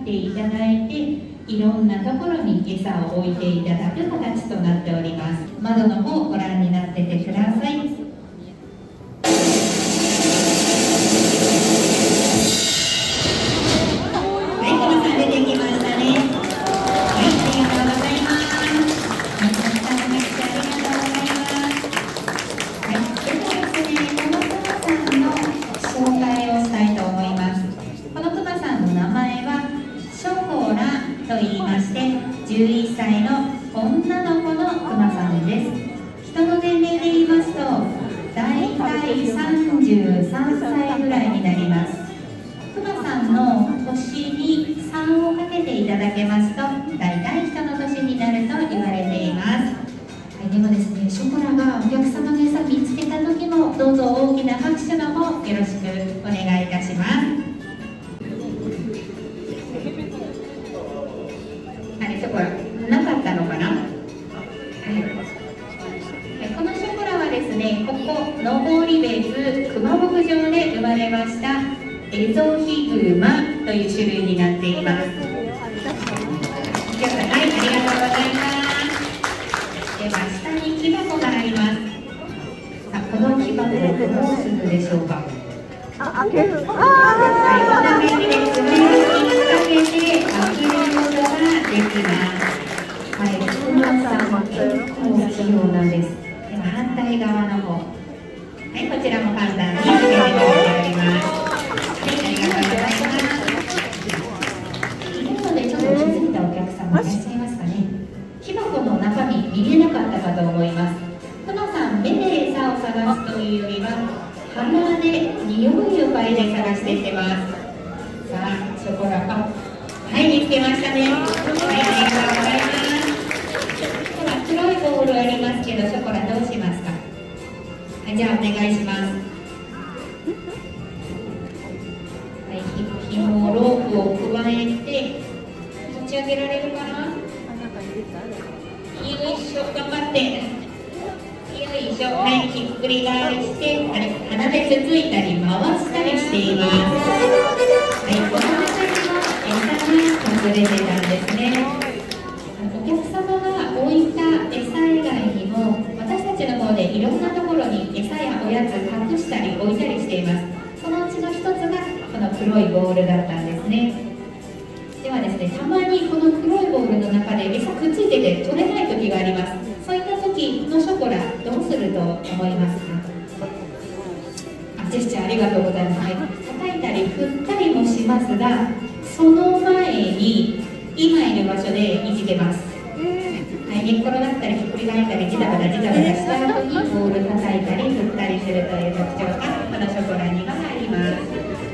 っていただいて、いろんなところに餌を置いていただく形となっております。窓の方をご覧になっててください。11歳の女の子のクマさんです。人の年齢で言いますとだいたい33歳ぐらいになります。クマさんの年に3をかけていただけますとだいたい人の年になると言われています。はい、でもですね、ショコラがお客様の餌見つけた時もどうぞ大きな拍手の方よろしくお願いいたします。ショコラなかったのかな。はい、このショコラはですね、ここ登別熊牧場で生まれましたエゾヒグマという種類になっています。はい、ありがとうございます。では下に木箱があります。さあ、この木箱をどうするでしょうか。 開ける。 はい、こんな感じで爪を引っ掛けて開けることができます。はい、クマさんは結構器用なんです。では反対側の方、はい、こちらも簡単に開けてもらっております。はい、ありがとうございます。いるのでちょっと気づいたお客様いらっしゃいますかね。木箱の中身見えなかったかと思います。クマさん目で餌を探すというよりは鼻で匂いを嗅いで探していってます。さあ、ショコラ、はい、見つけましたね。はい、ありがとうございます。では黒いボールありますけど、ショコラどうしますか。はい、じゃあお願いします。はい、紐ロープを加えて持ち上げられるかな。よいしょ、頑張って。よいしょ、はい、ひっくり返して、鼻でつついたり回したりしています。はい、この中には餌が隠れてたんですね。お客様が置いた餌以外にも私たちの方でいろんなところに餌やおやつ隠したり置いたりしています。そのうちの一つがこの黒いボールだったんですね。ではですね、たまにこの黒いボールの中で餌くっついてて取れない時があります。そういった時のショコラどうすると思いますか。ジェスチャーありがとうございます。はい、叩いたり振ったりもしますが、その前に今いる場所でいじけます。はい、寝っ転がったりひっくり返ったりジタバタジタバタした後にボール叩いたり振ったりするという特徴がこのショコラにはあります。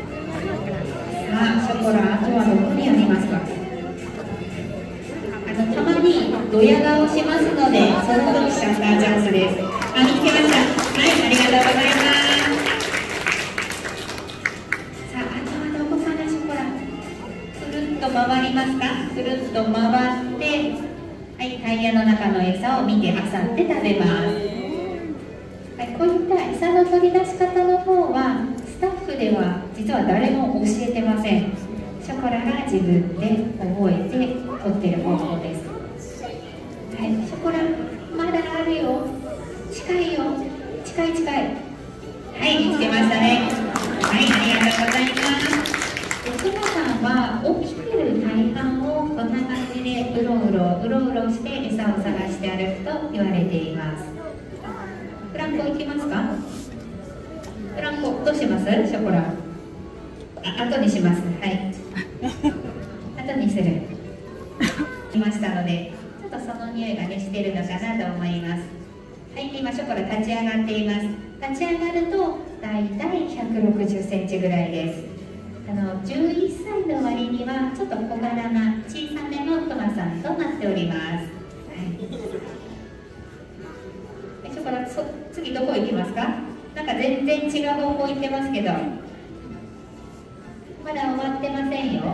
さあ、ショコラ、あとはどこにありますか。たまにドヤ顔しますので、その時シャッターチャンスです。見つけました。はい、ありがとうございます。さあ、あとはどこかな。ショコラくるっと回りますか。くるっと回って、はい、タイヤの中の餌を見て漁って食べます。はい、こういった餌の取り出し方の方はスタッフでは実は誰も教えてません。ショコラが自分で覚えて取ってる方法です。はい、ショコラまだあるよ。近いよ。近い近い。はい、見つけましたね。はい、ありがとうございます。クマさんは起きてる大半をこんな感じでうろうろして餌を探して歩くと言われています。フランコ行きますか。フランコどうします。ショコラ後にします。はい、後にするいましたので、ちょっとその匂いがねしてるのかなと思います。はい、今ショコラ立ち上がっています。立ち上がるとだいたい160センチぐらいです。11歳の割にはちょっと小柄な小さめのクマさんとなっております。はい、ショコラ次どこ行きますか。なんか全然違う方向行ってますけど、まだ終わってませんよ。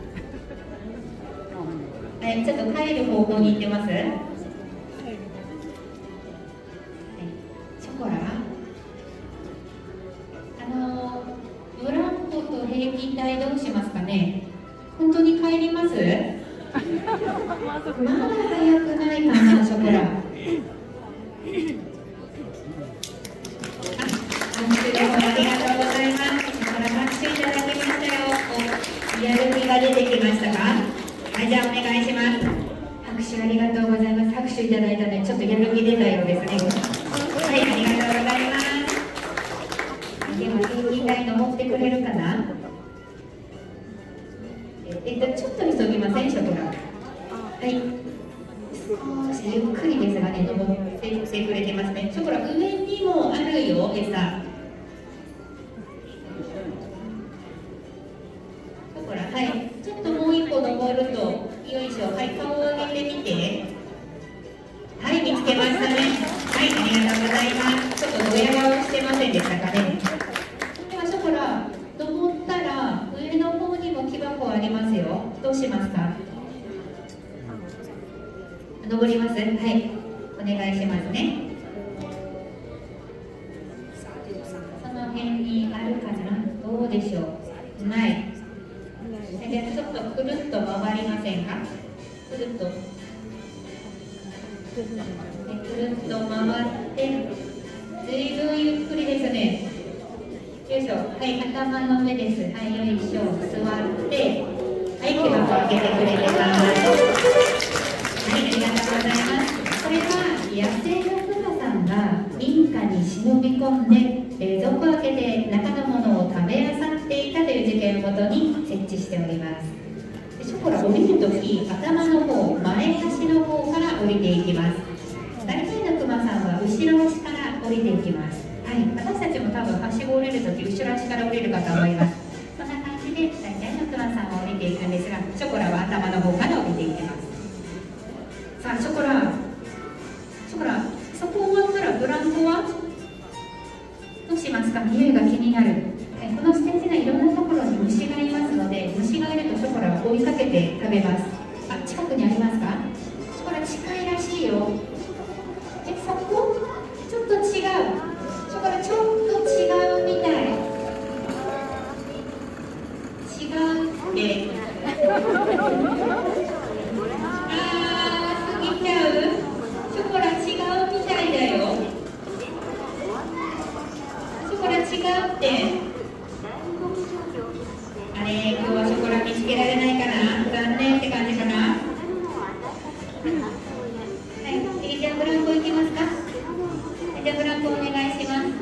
はい、ちょっと帰る方向に行ってます。はい、ショコラブランコと平均台どうしますかね。 本当に帰ります？まだ早くないかな、ショコラ。ありがとうございます。ショコラ拍手いただきましたよ。やる気が出てきましたか？はい、じゃあお願いします。拍手ありがとうございます。拍手いただいたのでちょっとやる気出たようですね。はい、ありがとうございます。では平均台登ってくれるかな？ちょっと急ぎません、ショコラ。はい。少しゆっくりですがね、登ってきてくれてますね。ショコラ、上にもあるよ、餌。ショコラ、はい。ちょっともう一歩登ると、よいしょ。はい、顔を上げてみて。はい、見つけましたね。はい、ありがとうございます。ちょっとドヤ顔してませんでしたかね。では、ショコラ、登ったら、上の方にも木箱ありますよ。どうしますか？登ります。はい、お願いしますね。その辺にあるかな。どうでしょう。ない。で、ちょっとくるっと回りませんか？くるっと。くるっと回って、ずいぶんゆっくりですね。よいしょ。はい、頭の上です。はい、よいしょ。座って、はい、木箱開けてくれてます。はい、ありがとうございます。これは野生のクマさんが民家に忍び込んで冷蔵庫を開けて中のものを食べ漁っていたという事件をもとに設置しております。でショコラ降りるとき頭の方、前端の方から降りていきます。大体のクマさんは後ろ足から降りていきます。はい、私たちも多分はしご降りるとき後ろ足から降りるかと思います。そんな感じで大体のクマさんは降りていくんですが、ショコラは頭の方から降りていきます。さあ、ショコラ、そこ終わったらブランコはどうしますか？匂いが気になる。このステージのいろんなところに虫がいますので、虫がいるとショコラを追いかけて食べます。あ、近くにありますか？ショコラ近いらしいよ。そこちょっと違う。ショコラちょっと違うみたい。違うって。ショコラ違うみたいだよ。ショコラ違うって。あれ、今日はショコラ見つけられないかな。残念って感じかな。はい、じゃあブランコ行きますか。じゃあブランコお願いします。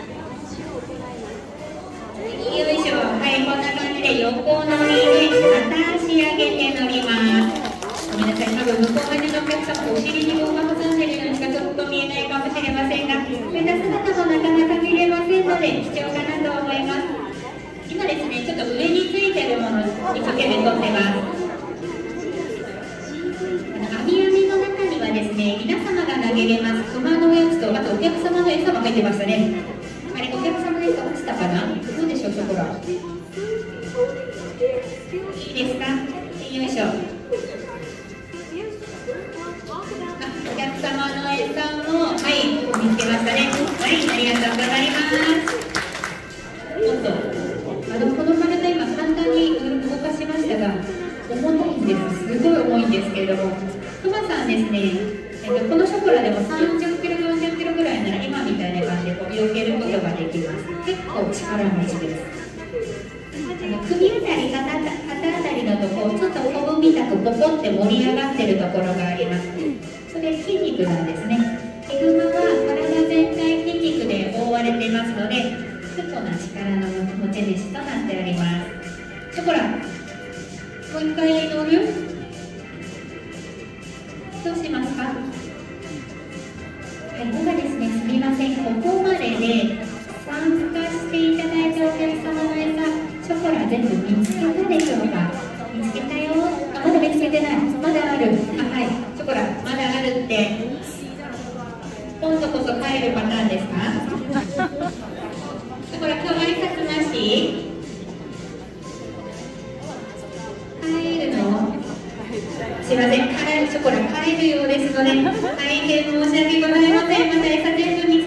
よいしょ。はい、こんな感じで横乗りで片足上げて乗ります。ごめんなさい、多分向こう側のお客様、お尻に棒が挟んでいるのしかちょっと見えないかもしれませんが、そういった姿もなかなか見れませんので、貴重かなと思います。今ですね、ちょっと上についているものを一生懸命撮ってます。網網の中にはですね、皆様が投げれます熊のやつと、あとお客様の餌も入ってましたね。あれ、お客様の餌落ちたかな。どうでしょう、ショコラ。いいですか。よいしょ。お客様の餌も、はい、見つけましたね。はい、ありがとうございます。おっと、この体今簡単に動かしましたが、重たいんです。すごい重いんですけれども、クマさんですね、このショコラでも30キロ、40キロぐらいなら今みたいな感じで避けることができます。結構力持ちです。首あたり、肩あたりのところ、ちょっとこぶみたくポコって盛り上がってるところがあります。それ筋肉なんですね。ヒグマは体全体筋肉で覆われていますので、結構な力の持ち主となっております。ショコラ、もう一回乗る？どうしますか？はい、ではですね、すみません、ここまでで参加していただいたお客様の餌、ショコラ全部見つけたでしょうか？見つけたよ。あ、まだ見つけてない。まだある。あ、はい、ショコラ、まだあるって。今度こそ帰るパターンですか？ショコラ、今日挨拶なし？帰るの？すいません、ショコラ帰るようですので、大変申し訳ございません。また餌全部見